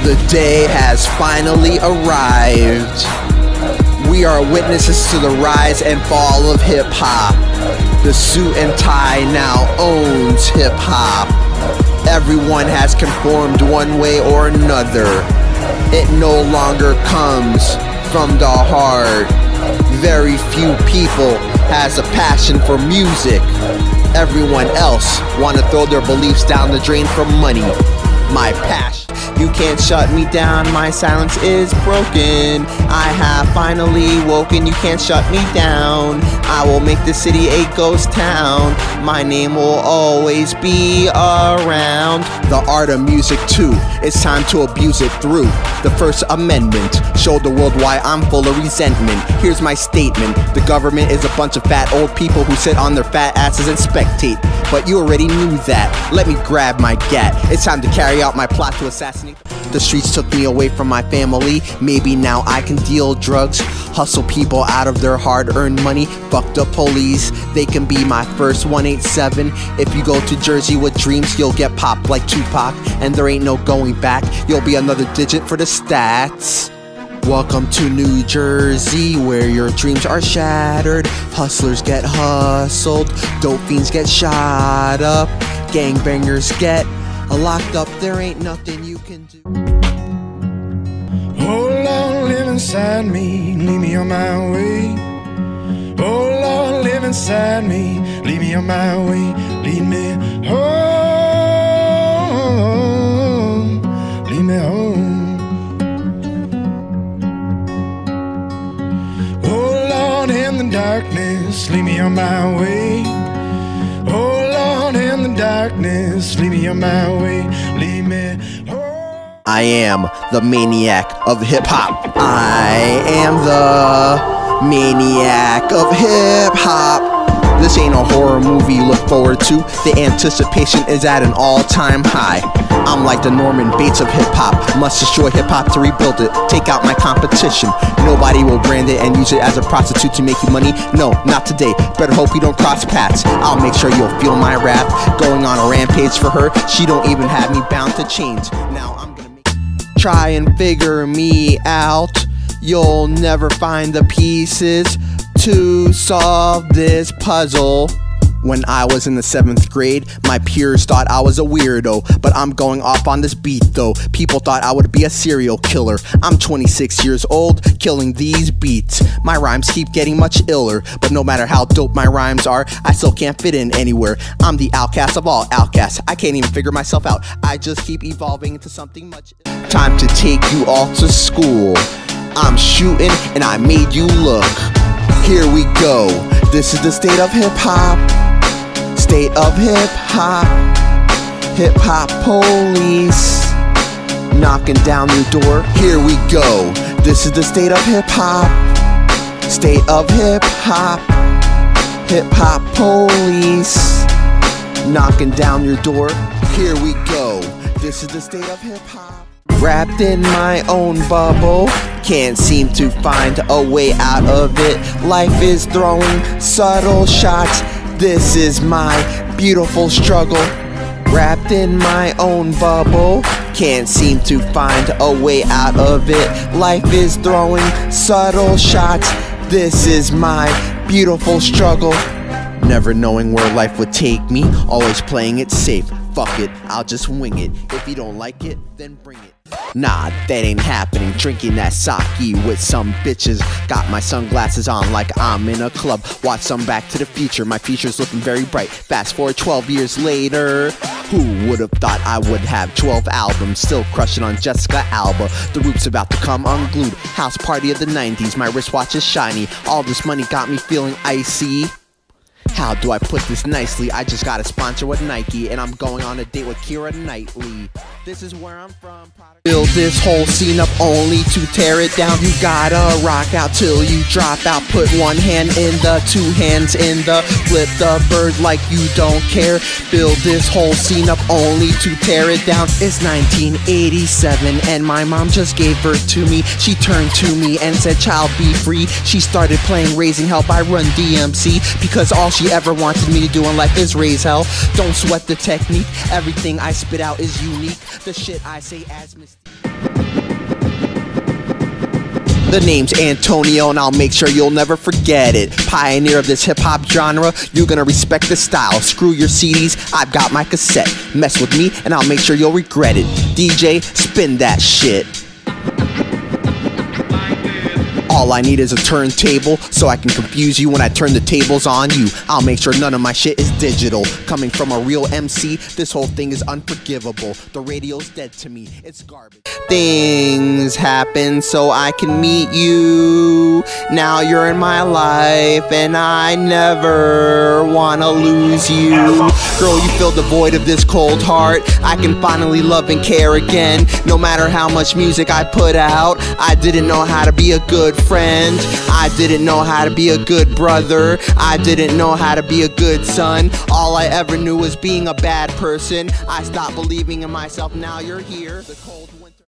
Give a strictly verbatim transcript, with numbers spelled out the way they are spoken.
The day has finally arrived. We are witnesses to the rise and fall of hip-hop. The suit and tie now owns hip-hop. Everyone has conformed one way or another. It no longer comes from the heart. Very few people has a passion for music. Everyone else wanna throw their beliefs down the drain for money. My passion. You can't shut me down, my silence is broken. I have finally woken, you can't shut me down. I will make this city a ghost town. My name will always be around. The art of music too, it's time to abuse it through the First Amendment. Show the world why I'm full of resentment. Here's my statement: the government is a bunch of fat old people who sit on their fat asses and spectate. But you already knew that. Let me grab my gat. It's time to carry out my plot to assassinate. The streets took me away from my family. Maybe now I can deal drugs, hustle people out of their hard-earned money. Fuck the police, they can be my first one eight seven. If you go to Jersey with dreams, you'll get popped like Tupac, and there ain't no going back. You'll be another digit for the stats. Welcome to New Jersey, where your dreams are shattered. Hustlers get hustled, dope fiends get shot up, gangbangers get locked up. There ain't nothing you can do. Oh Lord, live inside me, lead me on my way. Oh Lord, live inside me, lead me on my way. Lead me home, lead me home. In the darkness, lead me on my way. Oh Lord, in the darkness, lead me on my way. Lead me home. I am the maniac of hip-hop. I am the maniac of hip-hop. This ain't a horror movie you look forward to. The anticipation is at an all-time high. I'm like the Norman Bates of hip-hop. Must destroy hip-hop to rebuild it. Take out my competition. Nobody will brand it and use it as a prostitute to make you money. No, not today. Better hope you don't cross paths. I'll make sure you'll feel my wrath. Going on a rampage for her. She don't even have me bound to chains. Now I'm gonna make... Try and figure me out. You'll never find the pieces to solve this puzzle. When I was in the seventh grade, my peers thought I was a weirdo, but I'm going off on this beat though. People thought I would be a serial killer. I'm twenty-six years old, killing these beats. My rhymes keep getting much iller, but no matter how dope my rhymes are, I still can't fit in anywhere. I'm the outcast of all outcasts. I can't even figure myself out. I just keep evolving into something much. Time to take you all to school. I'm shooting and I made you look. Here we go. This is the state of hip-hop. State of hip-hop. Hip-hop police knocking down your door. Here we go. This is the state of hip-hop. State of hip-hop. Hip-hop police knocking down your door. Here we go. This is the state of hip-hop. Wrapped in my own bubble, can't seem to find a way out of it. Life is throwing subtle shots. This is my beautiful struggle. Wrapped in my own bubble, can't seem to find a way out of it. Life is throwing subtle shots. This is my beautiful struggle. Never knowing where life would take me, always playing it safe. Fuck it, I'll just wing it. If you don't like it, then bring it. Nah, that ain't happening. Drinking that sake with some bitches. Got my sunglasses on like I'm in a club. Watch some Back to the Future. My future's looking very bright. Fast forward twelve years later. Who would have thought I would have twelve albums? Still crushing on Jessica Alba. The roof's about to come unglued. House party of the nineties. My wristwatch is shiny. All this money got me feeling icy. How do I put this nicely? I just got a sponsor with Nike, and I'm going on a date with Keira Knightley. This is where I'm from. Build this whole scene up only to tear it down. You gotta rock out till you drop out. Put one hand in the, two hands in the, flip the bird like you don't care. Build this whole scene up only to tear it down. It's nineteen eighty-seven and my mom just gave birth to me. She turned to me and said, "Child, be free." She started playing Raising Hell by Run D M C because all she ever wanted me to do in life is raise hell. Don't sweat the technique. Everything I spit out is unique. The shit I say as mystique. The name's Antonio and I'll make sure you'll never forget it. Pioneer of this hip-hop genre, you're gonna respect the style. Screw your C Ds, I've got my cassette. Mess with me and I'll make sure you'll regret it. D J, spin that shit. All I need is a turntable so I can confuse you when I turn the tables on you. I'll make sure none of my shit is digital. Coming from a real M C, this whole thing is unforgivable. The radio's dead to me, it's garbage. Things happen so I can meet you. Now you're in my life and I never wanna lose you. Girl, you filled the void of this cold heart. I can finally love and care again. No matter how much music I put out, I didn't know how to be a good friend. I didn't know how to be a good brother. I didn't know how to be a good son. All I ever knew was being a bad person. I stopped believing in myself, now you're here. The cold winter